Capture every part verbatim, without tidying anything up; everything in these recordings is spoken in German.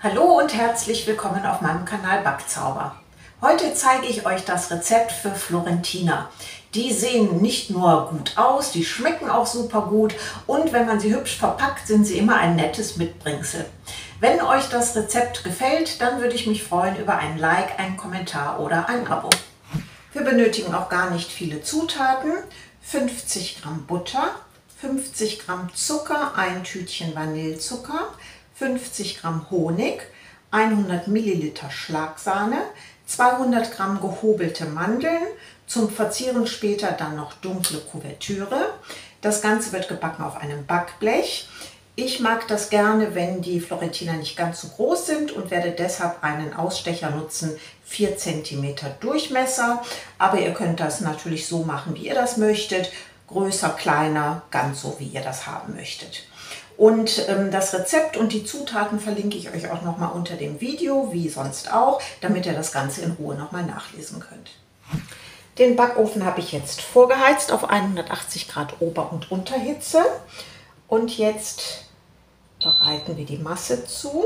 Hallo und herzlich willkommen auf meinem Kanal Backzauber. Heute zeige ich euch das Rezept für Florentiner. Die sehen nicht nur gut aus, die schmecken auch super gut und wenn man sie hübsch verpackt, sind sie immer ein nettes Mitbringsel. Wenn euch das Rezept gefällt, dann würde ich mich freuen über ein Like, einen Kommentar oder ein Abo. Wir benötigen auch gar nicht viele Zutaten. fünfzig Gramm Butter, fünfzig Gramm Zucker, ein Tütchen Vanillezucker, fünfzig Gramm Honig, hundert Milliliter Schlagsahne, zweihundert Gramm gehobelte Mandeln, zum Verzieren später dann noch dunkle Kuvertüre. Das Ganze wird gebacken auf einem Backblech. Ich mag das gerne, wenn die Florentiner nicht ganz so groß sind und werde deshalb einen Ausstecher nutzen, vier Zentimeter Durchmesser. Aber ihr könnt das natürlich so machen, wie ihr das möchtet. Größer, kleiner, ganz so, wie ihr das haben möchtet. Und ähm, das Rezept und die Zutaten verlinke ich euch auch nochmal unter dem Video, wie sonst auch, damit ihr das Ganze in Ruhe nochmal nachlesen könnt. Den Backofen habe ich jetzt vorgeheizt auf hundertachtzig Grad Ober- und Unterhitze. Und jetzt bereiten wir die Masse zu.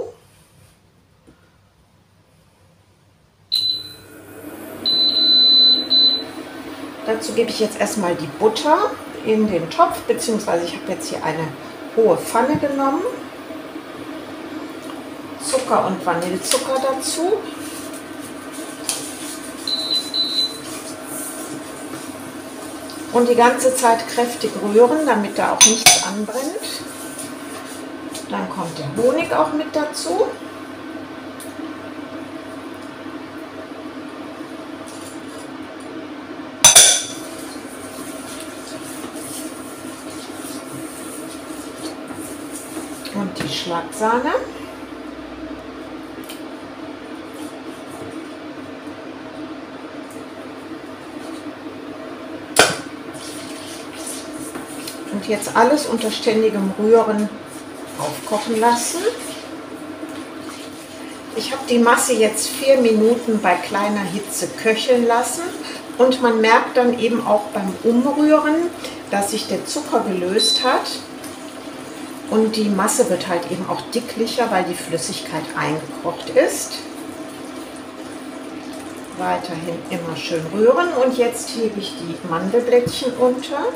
Dazu gebe ich jetzt erstmal die Butter in den Topf, beziehungsweise ich habe jetzt hier eine hohe Pfanne genommen, Zucker und Vanillezucker dazu. Und die ganze Zeit kräftig rühren, damit da auch nichts anbrennt. Dann kommt der Honig auch mit dazu. Und die Schlagsahne. Und jetzt alles unter ständigem Rühren aufkochen lassen. Ich habe die Masse jetzt vier Minuten bei kleiner Hitze köcheln lassen und man merkt dann eben auch beim Umrühren, dass sich der Zucker gelöst hat. Und die Masse wird halt eben auch dicklicher, weil die Flüssigkeit eingekocht ist. Weiterhin immer schön rühren und jetzt hebe ich die Mandelblättchen unter.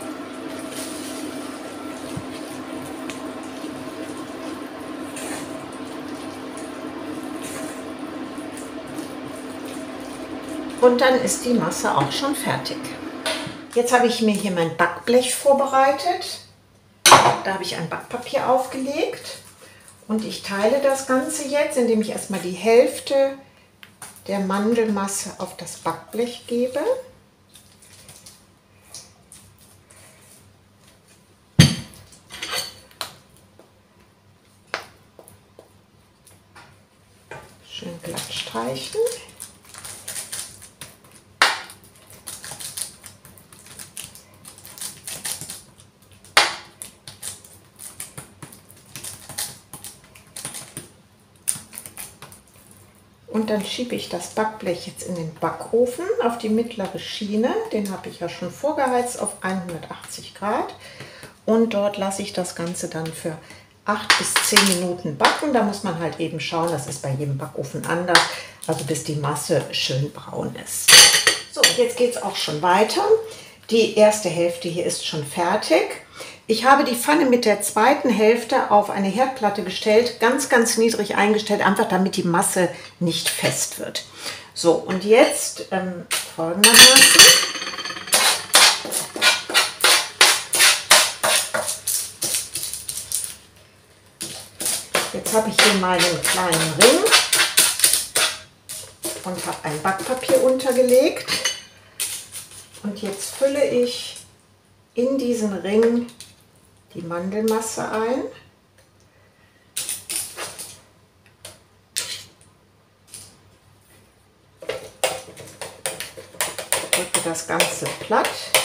Und dann ist die Masse auch schon fertig. Jetzt habe ich mir hier mein Backblech vorbereitet. Da habe ich ein Backpapier aufgelegt und ich teile das Ganze jetzt, indem ich erstmal die Hälfte der Mandelmasse auf das Backblech gebe. Schön glatt streichen. Und dann schiebe ich das Backblech jetzt in den Backofen auf die mittlere Schiene. Den habe ich ja schon vorgeheizt auf hundertachtzig Grad. Und dort lasse ich das Ganze dann für acht bis zehn Minuten backen. Da muss man halt eben schauen, das ist bei jedem Backofen anders, also bis die Masse schön braun ist. So, jetzt geht es auch schon weiter. Die erste Hälfte hier ist schon fertig. Ich habe die Pfanne mit der zweiten Hälfte auf eine Herdplatte gestellt, ganz, ganz niedrig eingestellt, einfach damit die Masse nicht fest wird. So, und jetzt ähm, folgendermaßen. Jetzt habe ich hier mal einen kleinen Ring und habe ein Backpapier untergelegt. Und jetzt fülle ich in diesen Ring die Mandelmasse ein. Drücke das Ganze platt.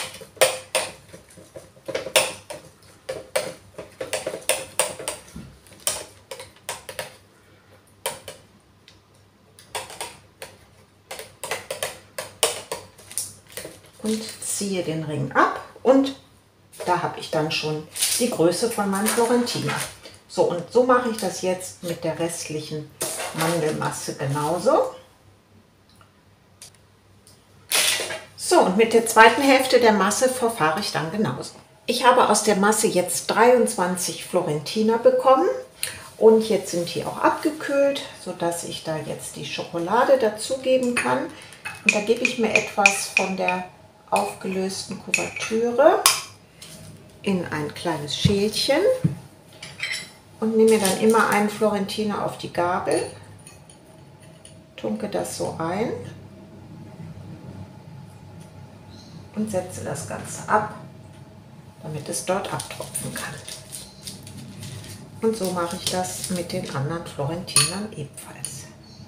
Und ziehe den Ring ab und da habe ich dann schon die Größe von meinem Florentiner. So, und so mache ich das jetzt mit der restlichen Mandelmasse genauso. So, und mit der zweiten Hälfte der Masse verfahre ich dann genauso. Ich habe aus der Masse jetzt dreiundzwanzig Florentiner bekommen und jetzt sind die auch abgekühlt, sodass ich da jetzt die Schokolade dazugeben kann. Und da gebe ich mir etwas von der aufgelösten Kuvertüre in ein kleines Schälchen und nehme mir dann immer einen Florentiner auf die Gabel, tunke das so ein und setze das Ganze ab, damit es dort abtropfen kann. Und so mache ich das mit den anderen Florentinern ebenfalls.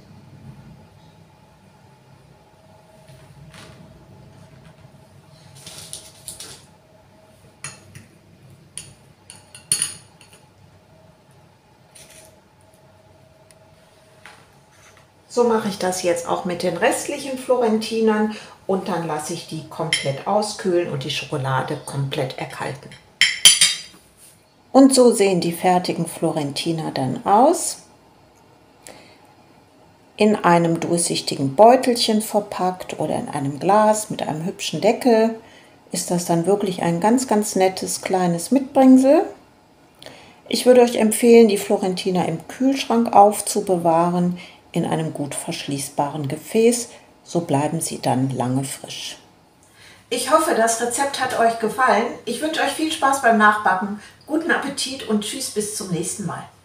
So mache ich das jetzt auch mit den restlichen Florentinern und dann lasse ich die komplett auskühlen und die Schokolade komplett erkalten. Und so sehen die fertigen Florentiner dann aus. In einem durchsichtigen Beutelchen verpackt oder in einem Glas mit einem hübschen Deckel ist das dann wirklich ein ganz, ganz nettes kleines Mitbringsel. Ich würde euch empfehlen, die Florentiner im Kühlschrank aufzubewahren, in einem gut verschließbaren Gefäß, so bleiben sie dann lange frisch. Ich hoffe, das Rezept hat euch gefallen. Ich wünsche euch viel Spaß beim Nachbacken, guten Appetit und tschüss bis zum nächsten Mal.